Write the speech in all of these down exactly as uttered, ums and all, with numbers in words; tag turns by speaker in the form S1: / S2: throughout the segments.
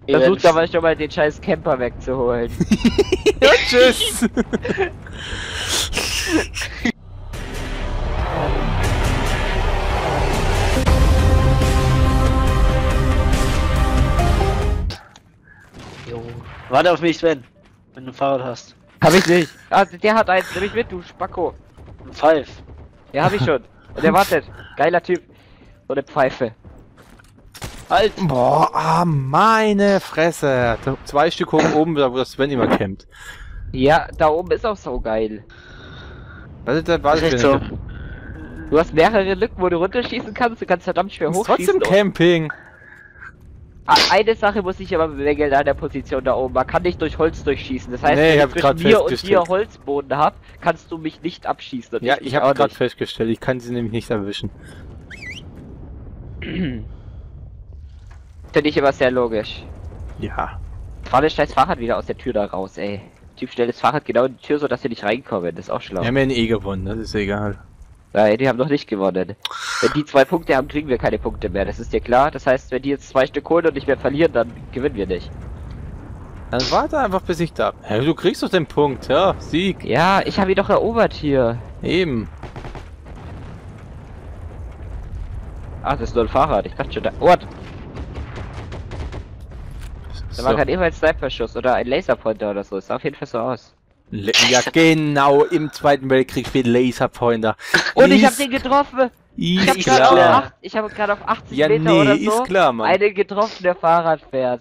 S1: Versucht aber schon mal den scheiß Camper wegzuholen.
S2: Ja, tschüss!
S3: Jo. Warte auf mich, Sven. Wenn du ein Fahrrad hast.
S1: Hab ich nicht. Ah, der hat eins, nimm ich mit, du Spacko.
S3: Ein Pfeif.
S1: Ja, hab ich schon. Und der wartet. Geiler Typ. So eine Pfeife.
S3: Halt!
S2: Boah, ah, meine Fresse. Da- Zwei Stück hoch oben, da wo das Sven immer campt.
S1: Ja, da oben ist auch so geil.
S2: Was ist da? Was
S3: Ist echt
S2: ist
S3: so.
S1: Du hast mehrere Lücken, wo du runterschießen kannst, du kannst verdammt schwer hochschießen.
S2: Trotzdem Camping.
S1: Ah, eine Sache muss ich aber bemängeln an der Position da oben. Man kann nicht durch Holz durchschießen. Das heißt,
S2: Nee, ich
S1: wenn
S2: hab
S1: ich
S2: grad
S1: zwischen mir und dir
S2: festgestellt.
S1: Holzboden hab, kannst du mich nicht abschießen. Und
S2: Ja,
S1: dich
S2: ich habe
S1: auch
S2: gerade
S1: nicht.
S2: festgestellt, ich kann sie nämlich nicht erwischen.
S1: Finde ich immer sehr logisch.
S2: Ja.
S1: Fahr das scheiß Fahrrad wieder aus der Tür da raus, ey. Typ stellt das Fahrrad genau in die Tür, so dass sie nicht reinkommen. Das ist auch schlau.
S2: Wir haben ja eh gewonnen, das ist egal.
S1: Nein, die haben noch nicht gewonnen. Wenn die zwei Punkte haben, kriegen wir keine Punkte mehr. Das ist dir klar? Das heißt, wenn die jetzt zwei Stück holen und nicht mehr verlieren, dann gewinnen wir nicht.
S2: Dann warte einfach, bis ich da... Ja, du kriegst doch den Punkt, ja, Sieg.
S1: Ja, ich habe ihn doch erobert hier.
S2: Eben.
S1: Ach, das ist nur ein Fahrrad. Ich dachte schon, da... Ort! Da war
S2: So.
S1: gerade eben ein Sniper-Schuss oder ein Laserpointer oder so. Es sah auf jeden Fall so aus.
S2: Le ja, genau, im Zweiten Weltkrieg für Laserpointer.
S1: Und ich hab
S2: Ist-
S1: den getroffen! Ich
S2: Ist
S1: hab
S3: Ist
S1: gerade auf,
S3: klar.
S1: acht- ich hab grad auf achtzig
S2: Ja,
S1: Meter
S2: nee,
S1: oder so
S2: ist klar, Mann.
S1: einen getroffen, der Fahrrad fährt.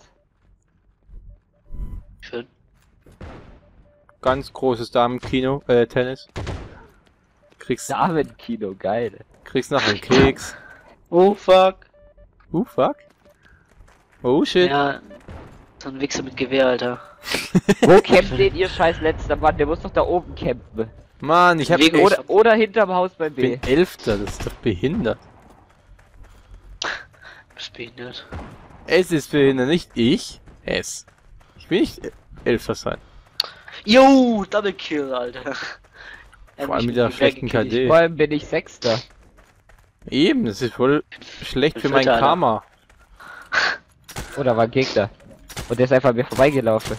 S3: Schön.
S2: Ganz großes Damenkino, äh, Tennis. Kriegst,
S1: Damenkino, geil.
S2: kriegst noch einen Keks.
S3: Oh fuck.
S2: Uh, fuck. Oh, shit.
S3: Ja. So ein Wichser mit Gewehr, Alter.
S1: Wo campt denn ihr scheiß letzter Mann? Der muss doch da oben campen.
S2: Mann, ich hab
S3: Wegen-
S2: echt,
S1: Oder, oder hinterm Haus beim B.
S2: bin Elfter, das ist doch behindert.
S3: Du bist behindert.
S2: Es ist behindert, nicht ich. Es. Ich will nicht Elfter sein.
S3: Yo, Double Kill, Alter.
S2: Vor allem mit der schlechten K D.
S1: Vor allem bin ich Sechster.
S2: Eben, das ist voll schlecht für mein
S3: Vierter, Alter.
S2: Karma.
S1: Oder war ein Gegner. Und der ist einfach an mir vorbeigelaufen.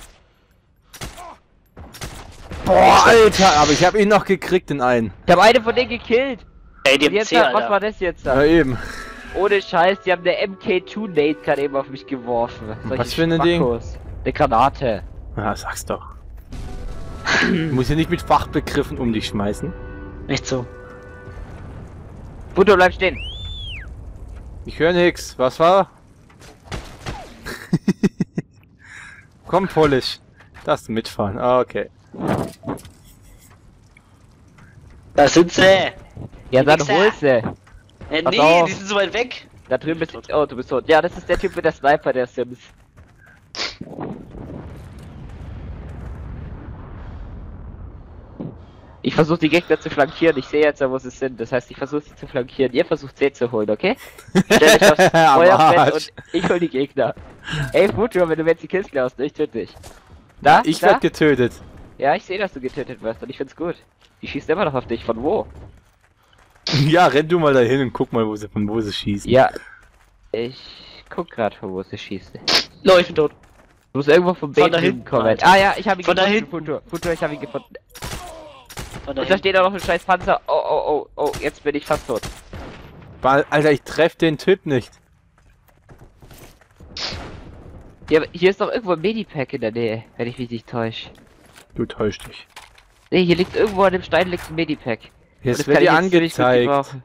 S2: Boah, Alter, aber ich hab ihn noch gekriegt in einen.
S1: Ich habe eine von denen gekillt.
S3: Ey, die
S1: Und
S3: haben
S1: jetzt,
S3: C,
S1: was war
S3: Alter.
S1: das jetzt?
S2: Ja, eben.
S1: Ohne Scheiß, die haben eine M K zwei Nate gerade eben auf mich geworfen. Solche
S2: Was für ein Ding?
S1: Spackos. Eine Granate.
S2: Ja, sag's doch. Du musst ja nicht mit Fachbegriffen um dich schmeißen.
S3: Nicht so.
S1: Buto, bleib stehen.
S2: Ich höre nix. Was war? Komm, Polish. Darfst du mitfahren. Ah, okay.
S3: Da sind sie.
S1: Ja,
S3: Die
S1: dann
S3: Wichser.
S1: hol sie.
S3: Äh,
S1: Pass
S3: nee,
S1: auf.
S3: die sind so weit weg.
S1: Da drüben ist... Oh, du bist tot. Ja, das ist der Typ mit der Sniper, der Sims. Ich versuche die Gegner zu flankieren. Ich sehe jetzt, wo sie sind. Das heißt, ich versuche sie zu flankieren. Ihr versucht sie zu holen, okay? Stell dich aufs
S2: Am
S1: Feuerfeld
S2: Arsch.
S1: und ich hol die Gegner. Ey, Futur, wenn du mir jetzt die Kills klaust, ich töte dich. Da?
S2: Ich
S1: da?
S2: werd getötet.
S1: Ja, ich sehe, dass du getötet wirst und ich find's gut. Die schießt immer noch auf dich. Von wo?
S2: Ja, renn du mal dahin und guck mal, wo sie, von wo sie schießen.
S1: Ja. Ich guck gerade, von wo sie schießt.
S3: No, ich bin tot.
S1: Du musst irgendwo vom
S3: Von
S1: B
S3: da hinten,
S1: kommen.
S3: Alter.
S1: Ah ja, ich habe ihn
S3: Von da
S1: gefunden,
S3: hinten.
S1: Futur. Futur, ich habe ihn gefunden.
S3: Von
S1: Und da
S3: dahin.
S1: steht auch noch ein scheiß Panzer. Oh, oh, oh, oh, jetzt bin ich fast tot.
S2: Ba- Alter, ich treff den Typ nicht.
S1: Ja, aber hier ist doch irgendwo ein Medipack in der Nähe, wenn ich mich nicht täusche.
S2: Du täuscht dich.
S1: Nee, hier liegt irgendwo an dem Stein liegt ein Medipack.
S2: Jetzt
S1: Das
S2: wird
S1: kann ich
S2: dir
S1: jetzt ziemlich gut
S2: angezeigt.
S1: gebrauchen.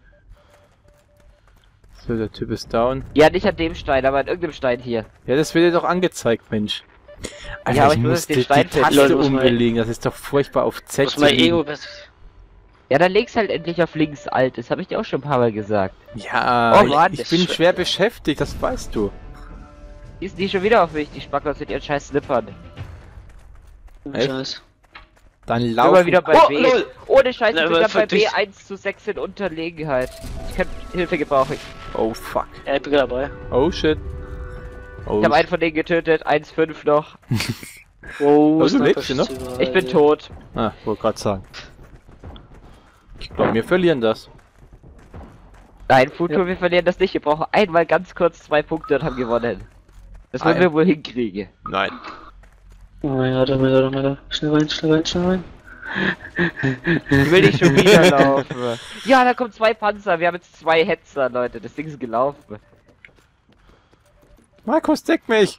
S2: So, der Typ ist down.
S1: Ja, nicht an dem Stein, aber an irgendeinem Stein hier.
S2: Ja, das wird dir doch angezeigt, Mensch. Alter,
S1: aber
S2: ich
S1: ich muss
S2: musste
S1: den
S2: die
S1: Stein finden.
S2: Taste
S3: Leute, muss man-
S2: umbelegen. Das ist doch furchtbar auf Z
S3: Muss
S2: zu
S3: mal
S2: liegen.
S3: Ego.
S1: Ja, dann leg's halt endlich auf links alt. Das habe ich dir auch schon ein paar Mal gesagt.
S2: Ja,
S1: Oh Mann,
S2: ich
S1: das
S2: bin
S1: ist
S2: schwer beschäftigt, das weißt du.
S1: Die ist die schon wieder auf mich, die Spackers mit ihren scheiß Slippern.
S2: Echt?
S3: Scheiß.
S2: Dann
S1: Sind
S2: lauf.
S1: wir wieder bei
S3: Oh,
S1: B.
S3: lol.
S1: Ohne Scheiß,
S3: Na,
S1: ich bin
S3: aber
S1: grad bei B
S3: dich-
S1: eins zu sechs in Unterlegenheit. Ich kann Hilfe gebrauchen.
S2: Oh fuck.
S3: Ja, ich bin gerade dabei.
S2: Oh shit. Oh,
S1: Ich habe einen von denen getötet, eins fünf noch.
S3: Oh,
S2: Oh, du lebst noch?
S1: Ich bin tot.
S2: Ah, wollte gerade sagen. Ich glaube, wir verlieren das.
S1: Nein, Futur, wir verlieren das nicht. Wir brauchen einmal ganz kurz zwei Punkte und haben gewonnen. Das wollen
S2: Ein-
S1: wir wohl hinkriegen.
S2: Nein.
S3: Oh mein Gott, oh mein Gott, oh mein Gott. Schnell rein, schnell rein, schnell rein.
S1: Ich will nicht schon wieder laufen. Ja, da kommen zwei Panzer. Wir haben jetzt zwei Hetzer, Leute. Das Ding ist gelaufen.
S2: Markus, deck mich!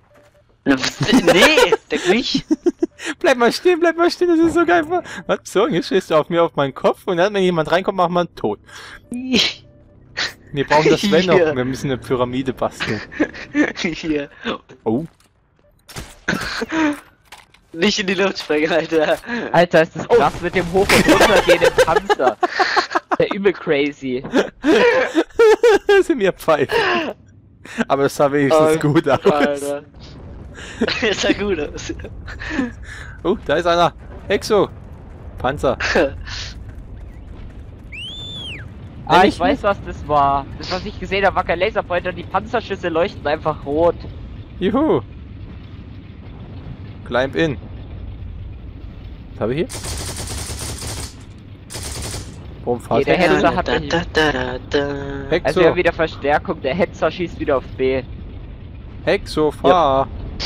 S3: Nee, deck mich.
S2: Bleib mal stehen, bleib mal stehen, das ist so geil. Was so, jetzt stehst du auf mir auf meinen Kopf und dann, wenn jemand reinkommt, machen wir einen tot. Wir brauchen das Sven noch,
S3: Hier.
S2: wir müssen eine Pyramide basteln.
S3: Hier.
S2: Oh.
S3: Nicht in die Luft sprengen, Alter.
S1: Alter, ist das krass mit dem hoch- und runtergehenden Panzer. Der übel crazy.
S2: Das sind mir Pfeifen. Aber das sah wenigstens
S3: Oh,
S2: gut aus.
S3: Alter. Das sah gut aus.
S2: Oh, da ist einer. Exo. Panzer.
S1: Ah,
S2: Nämlich
S1: ich weiß, was das war. Das, was ich gesehen habe, war kein Laserpointer. Die Panzerschüsse leuchten einfach rot.
S2: Juhu. Climb in. Was habe ich hier? Warum fahrt
S1: Jeder
S2: ihr?
S1: Hetzer hat
S3: da, da, da, da, da.
S1: Also
S2: Hexo,
S1: wir haben wieder Verstärkung. Der Hetzer schießt wieder auf B.
S2: Hexo, fahr.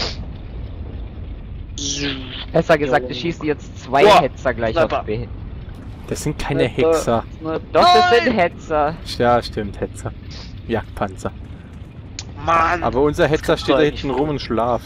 S1: Besser gesagt, es schießen jetzt zwei
S3: Boah,
S1: Hetzer gleich
S3: Sniper.
S1: auf B.
S2: Das sind keine Hexer.
S1: Doch, das sind Hetzer.
S2: Ja, stimmt, Hetzer. Jagdpanzer.
S3: Mann!
S2: Aber unser Hetzer steht da
S3: Voll
S2: hinten
S3: nicht
S2: rum und schlaft.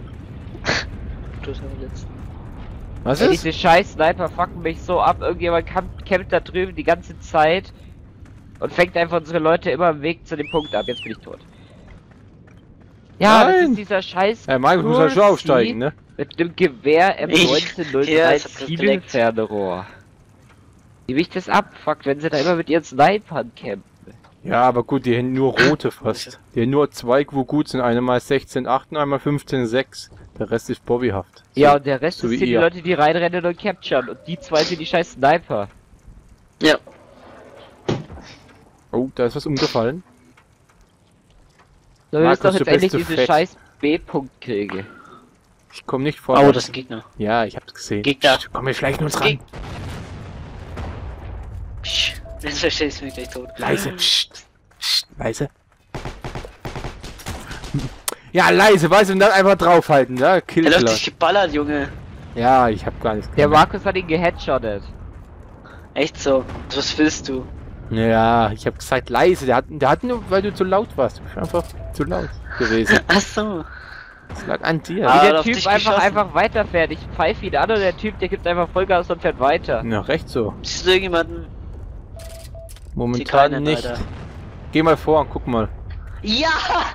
S3: Du hast aber letzt-
S2: Was
S1: Ey,
S2: ist?
S1: diese scheiß Sniper fucken mich so ab. Irgendjemand campt, campt da drüben die ganze Zeit und fängt einfach unsere Leute immer im Weg zu dem Punkt ab. Jetzt bin ich tot. Ja, das
S2: Nein.
S1: ist dieser scheiß.
S2: Ja, Markus muss ja schon
S1: Cruelty
S2: aufsteigen, ne?
S1: Mit dem Gewehr M
S3: Ich-
S1: neunzehn null
S3: Ja,
S1: drei
S3: es hat das geleckt.
S1: Zielfernrohr. Wie mich das abfuckt, wenn sie da immer mit ihren Snipern campen.
S2: Ja, aber gut, die haben nur rote fast. Die haben nur zwei, wo gut sind. Eine mal sechzehn Komma acht und einmal fünfzehn Komma sechs. Der Rest ist Bobbyhaft. So.
S1: Ja, und der Rest
S2: so
S1: ist
S2: wie
S1: sind die
S2: ihr.
S1: Leute, die reinrennen und capturen. Und die zwei sind die scheiß Sniper.
S3: Ja.
S2: Oh, da ist was umgefallen.
S1: So, wir müssen
S2: Markus,
S1: doch
S2: du
S1: jetzt
S2: bist
S1: endlich
S2: zu
S1: diese
S2: fett.
S1: scheiß B-Punkt kriegen.
S2: Ich komme nicht vor.
S3: Oh, das ist ein Gegner.
S2: Ja, ich hab's gesehen.
S3: Gegner.
S2: Psst, komm, wir schleichen uns
S3: Geg-
S2: ran.
S3: Psch, jetzt verstehst du mich gleich tot.
S2: Leise. Psst. Psst. Leise. Ja, leise, weißt du, und dann einfach draufhalten, ja?
S3: Er hat
S2: Killkiller.
S3: dich geballert, Junge.
S2: Ja, ich hab gar nichts
S1: Der
S2: gemacht.
S1: Markus hat ihn geheadshottet.
S3: Echt so. Was willst du?
S2: Ja, ich hab gesagt leise. Der hat, der hat nur, weil du zu laut warst. Du bist einfach zu laut gewesen.
S3: Ach so.
S2: Das lag an dir.
S3: Ah,
S1: Wie
S3: hat
S1: der
S3: auf
S1: Typ
S3: dich
S1: einfach
S3: geschossen.
S1: einfach weiterfährt. Ich pfeife ihn an und der Typ, der gibt einfach Vollgas und fährt weiter.
S2: Na, recht so.
S3: Siehst du irgendjemanden?
S2: Momentan
S3: keinen,
S2: nicht.
S3: Alter.
S2: Geh mal vor und guck mal.
S3: Ja!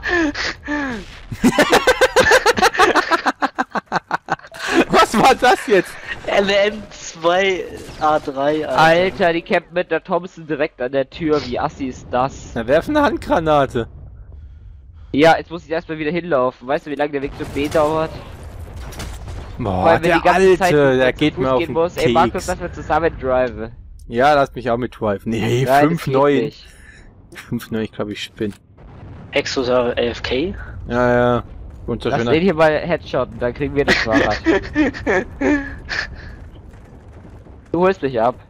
S2: Was war das jetzt?
S3: L M zwei A drei, Alter.
S1: Alter, die campen mit der Thompson direkt an der Tür. Wie assi ist das?
S2: Na, werf eine Handgranate.
S1: Ja, jetzt muss ich erstmal wieder hinlaufen. Weißt du, wie lange der Weg zu B dauert?
S2: Boah,
S1: Weil wir
S2: der
S1: die ganze
S2: Alte,
S1: Zeit
S2: der
S1: zu
S2: geht
S1: Fuß
S2: mir auf
S1: gehen
S2: den
S1: muss. Ey, Markus,
S2: Keks.
S1: lass wir zusammen driven.
S2: Ja, lass mich auch mit driven. Nee,
S1: Nein,
S2: fünf
S1: das geht
S2: neun.
S1: nicht.
S2: fünf neun, ich glaube, ich spinne.
S3: Exosa L F K?
S2: Ja, ja. Und so
S1: Lass
S2: schöner.
S1: den hier mal headshotten, dann kriegen wir das Fahrrad. Du holst mich ab.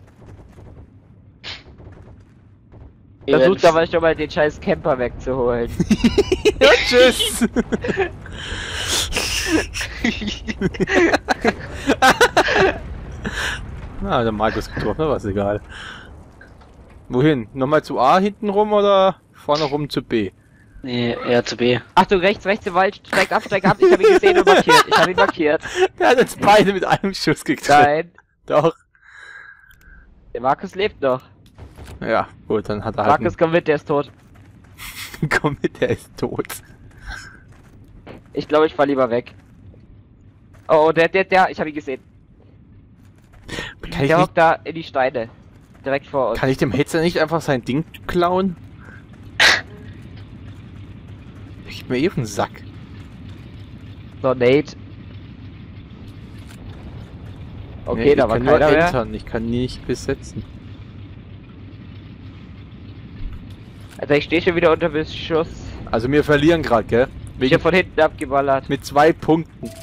S1: Versuch aber schon mal den scheiß Camper wegzuholen.
S2: Ja, tschüss. Na, der Markus getroffen, was egal. Wohin? Nochmal zu A hinten rum oder vorne rum zu B?
S3: Nee, eher zu B.
S1: Achtung, rechts, rechts im Wald, steig ab, steig ab, ich hab ihn gesehen und markiert, ich hab ihn markiert.
S2: Der hat uns beide mit einem Schuss gekriegt.
S1: Nein,
S2: Doch.
S1: der Markus lebt noch.
S2: Ja, gut, dann hat er halt
S1: Markus, komm mit, der ist tot.
S2: einen... Komm mit, der ist tot.
S1: Ich glaube, ich fahr lieber weg. Oh, oh, der, der, der, ich hab ihn gesehen.
S2: Kann ich,
S1: Der
S2: nicht,
S1: hockt da in die Steine. Direkt vor uns.
S2: kann ich dem Hetzer nicht einfach sein Ding klauen? Ich mir eh auf den Sack.
S1: So, Nate. Okay,
S2: Nee,
S1: da
S2: ich
S1: war
S2: kann nur
S1: keiner mehr.
S2: entern, ich kann nicht besetzen.
S1: Also ich stehe schon wieder unter Beschuss.
S2: Also wir verlieren gerade, gell?
S1: Ich
S2: Wegen,
S1: hab von hinten abgeballert.
S2: mit zwei Punkten.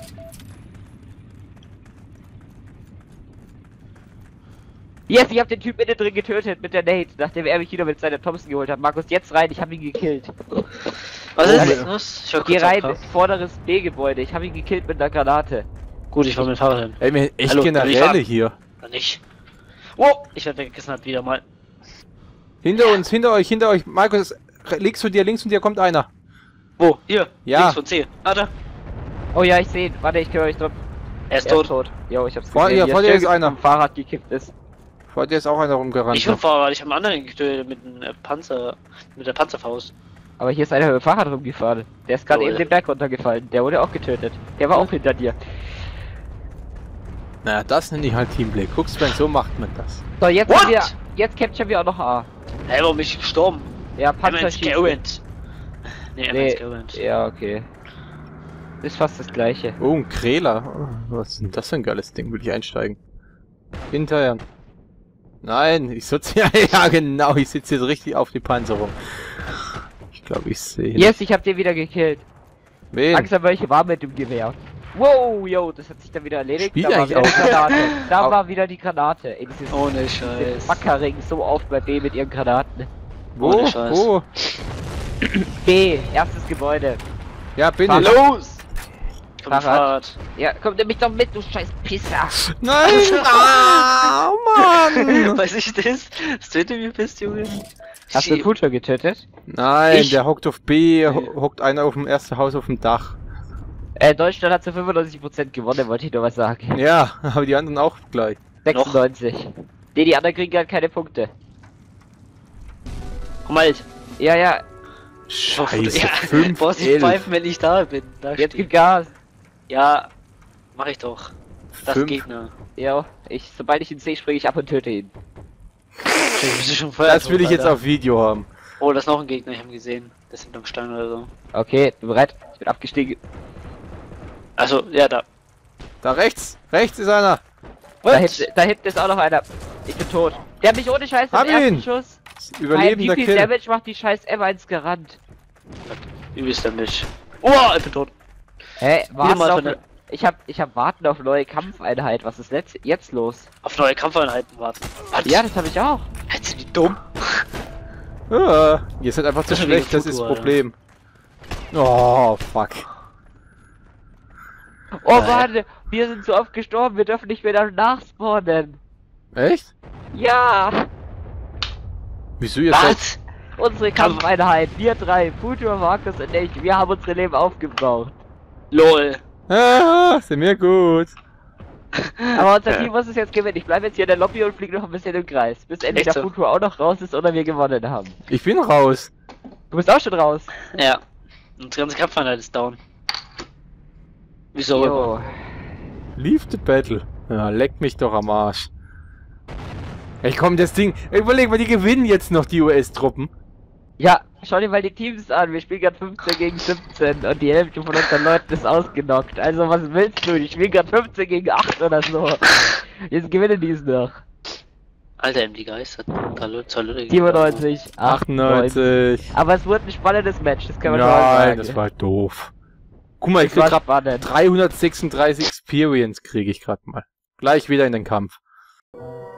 S1: Yes, ich hab den Typ innen drin getötet mit der Nate, nachdem er mich wieder mit seiner Thompson geholt hat. Markus, jetzt rein, ich hab ihn gekillt.
S3: Was
S1: Oh,
S3: ist
S1: Alter.
S3: denn los? Ich war
S1: Geh
S3: kurz
S1: rein,
S3: abgehauen.
S1: vorderes B-Gebäude. Ich hab ihn gekillt mit einer Granate.
S3: Gut, ich war mit dem Fahrrad hin.
S2: Ey, mir echt
S3: Hallo, will ich
S2: Generäle
S3: fahren?
S2: hier.
S3: Oder nicht? Oh, ich werde weggesnappt wieder mal.
S2: Hinter uns, hinter euch, hinter euch. Markus, links von dir, links von dir kommt einer.
S3: Wo? Hier.
S2: Ja.
S3: Links von C. Ah, da.
S1: Oh ja, ich sehe ihn. Warte, ich kümmere mich drum.
S3: Er ist
S1: Er
S3: tot.
S1: ist tot. Jo, ich hab's
S2: Vor-
S1: gesehen.
S2: ja,
S1: Wie er
S2: vor dir
S1: schön
S2: ist einer.
S1: vom Fahrrad gekippt ist.
S2: Vor dir ist auch einer rumgerannt.
S3: Ich vom Fahrrad, ich habe einen anderen getötet mit einem äh, Panzer. Mit der Panzerfaust.
S1: Aber hier ist einer mit dem Fahrrad rumgefahren. Der ist gerade
S3: Oh,
S1: eben
S3: ja.
S1: den Berg runtergefallen. Der wurde auch getötet. Der war auch hinter dir.
S2: Naja, das nenne ich halt Teamplay. Guckst, wenn so macht man das.
S1: So, jetzt
S3: What?
S1: haben wir, jetzt capturen wir auch noch A.
S3: Hey, warum bin ich gestorben?
S1: Ja,
S3: Panzer
S1: Panzer
S3: ist gerannt. Nee,
S1: Nee.
S3: nee. gerannt.
S1: Ja, okay. Ist fast das gleiche.
S2: Oh, ein Kräler. Oh, was ist denn das für ein geiles Ding? Will ich einsteigen? Hinterher. Nein, ich sitze ja, ja genau, ich sitze jetzt richtig auf die Panzerung. Ich glaube, ich sehe.
S1: Yes, ich hab den wieder gekillt.
S2: Wen?
S1: Langsam welche war mit dem Gewehr. Wow, yo, das hat sich dann wieder erledigt.
S2: Spielt
S1: Da war
S2: eigentlich
S1: wieder die
S2: auch.
S1: Granate. Da
S2: Au.
S1: war wieder die Granate. Ey, dieses
S3: Ohne
S1: diese
S3: Scheiß.
S1: Mackering so auf bei B mit ihren Granaten.
S2: Wo?
S3: Ohne Scheiß.
S2: Wo?
S1: B, erstes Gebäude.
S2: Ja, bin
S1: Fahr
S2: ich.
S1: los!
S3: Ich komm mit
S1: Fahrrad.
S3: Fahrrad.
S1: Ja, komm, nimm mich doch mit, du scheiß Pisser.
S2: Nein! Ah, Mann!
S3: Weiß ich das? Dass du hinter mir bist, Junge?
S1: Hast du den Futur getötet?
S2: Nein,
S3: Ich-
S2: der hockt auf B, ho hockt einer auf dem ersten Haus auf dem Dach.
S1: Äh, Deutschland hat zu fünfundneunzig Prozent gewonnen, wollte ich nur was sagen.
S2: Ja, aber die anderen auch gleich.
S1: sechsundneunzig. Nee, die anderen kriegen halt keine Punkte.
S3: Komm mal.
S1: Ja, ja,
S2: Scheiße,
S3: Ja,
S2: fünf,
S3: brauchst nicht
S2: elf,
S3: pfeifen, wenn ich da bin. Da
S1: jetzt
S3: steht.
S1: gib Gas.
S3: Ja, mach ich doch. Das
S2: fünf.
S3: Gegner.
S1: Ja, ich, sobald ich ihn sehe, springe ich ab und töte ihn.
S3: Ich bin schon vorher
S2: Das will
S3: tot,
S2: ich jetzt
S3: Alter.
S2: auf Video haben.
S3: Oh, das ist noch ein Gegner, ich hab ihn gesehen. Das sind am Stein oder so.
S1: Okay, bin bereit? Ich bin abgestiegen.
S3: Also, ja, da.
S2: Da rechts, rechts ist einer.
S1: Da hinten, da hinten ist auch noch einer. Ich bin tot. Der hat mich ohne Scheiß
S2: Hab
S1: im ersten
S2: ihn!
S1: Schuss.
S2: Überlebender
S1: Wie viel
S2: Kill.
S1: Damage macht die scheiß M eins gerannt?
S3: Übelst damit. Oh, ich bin tot.
S1: Hä? Warten
S3: mal
S1: auf,
S3: von der-
S1: ich hab, ich hab warten auf neue Kampfeinheit. Was ist letzt, jetzt los?
S3: Auf neue Kampfeinheiten warten. Was?
S1: Ja, das habe ich auch.
S3: Sind die dumm?
S2: Ja, ihr seid einfach zu
S3: Das ist
S2: schlecht,
S3: wegen
S2: das ist das
S3: Futur,
S2: Problem. Oh, fuck.
S1: Oh
S3: Äh.
S1: Mann, wir sind so oft gestorben, wir dürfen nicht mehr nachspawnen.
S2: Echt?
S1: Ja,
S2: Wieso ihr seid...
S3: Was?
S1: unsere Kampfeinheit, wir drei, Futur, Markus und ich, wir haben unsere Leben aufgebraucht.
S3: Lol.
S2: Ah, sind mir gut.
S1: Aber unser Team muss es jetzt gewinnen. Ich bleibe jetzt hier in der Lobby und fliege noch ein bisschen im Kreis, bis endlich
S3: Echt
S1: der
S3: so?
S1: Futur auch noch raus ist oder wir gewonnen haben.
S2: Ich bin raus.
S1: Du bist auch schon raus.
S3: Ja. Unsere ganze Kampfeinheit ist down. Wieso?
S1: Jo.
S2: Leave the battle. Ja, leck mich doch am Arsch. Ey, komm, das Ding... Überleg mal, die gewinnen jetzt noch, die U S-Truppen.
S1: Ja, schau dir mal die Teams an. Wir spielen gerade fünfzehn gegen siebzehn und die Hälfte von unseren Leuten ist ausgenockt. Also was willst du? Die spielen gerade fünfzehn gegen acht oder so. Jetzt gewinnen die es noch.
S3: Alter, M D Geist hat Hallo, Zolle.
S1: siebenundneunzig, achtundneunzig.
S2: achtundneunzig.
S1: Aber es wurde ein spannendes Match, das kann man schon mal
S2: Nein,
S1: sagen.
S2: das war doof. Guck mal, ich
S1: Das
S2: krieg
S1: war
S2: grad
S1: spannend.
S2: dreihundertsechsunddreißig Experience kriege ich gerade mal. Gleich wieder in den Kampf.